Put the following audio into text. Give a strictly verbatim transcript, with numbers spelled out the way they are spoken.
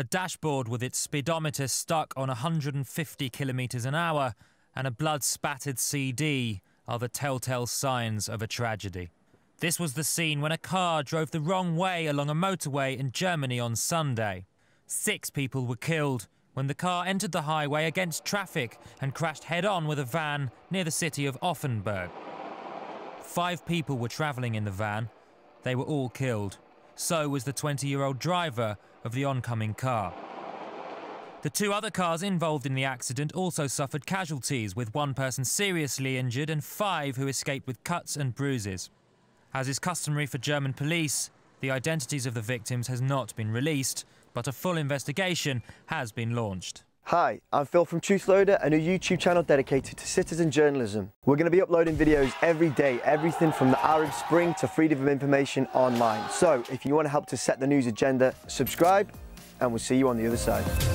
a dashboard with its speedometer stuck on one hundred fifty kilometres an hour, and a blood-spattered C D are the telltale signs of a tragedy. This was the scene when a car drove the wrong way along a motorway in Germany on Sunday. Six people were killed when the car entered the highway against traffic and crashed head-on with a van near the city of Offenburg. Five people were travelling in the van. They were all killed. So was the twenty-year-old driver of the oncoming car. The two other cars involved in the accident also suffered casualties, with one person seriously injured and five who escaped with cuts and bruises. As is customary for German police, the identities of the victims has not been released, but a full investigation has been launched. Hi, I'm Phil from Truthloader, a new YouTube channel dedicated to citizen journalism. We're going to be uploading videos every day, everything from the Arab Spring to freedom of information online. So if you want to help to set the news agenda, subscribe and we'll see you on the other side.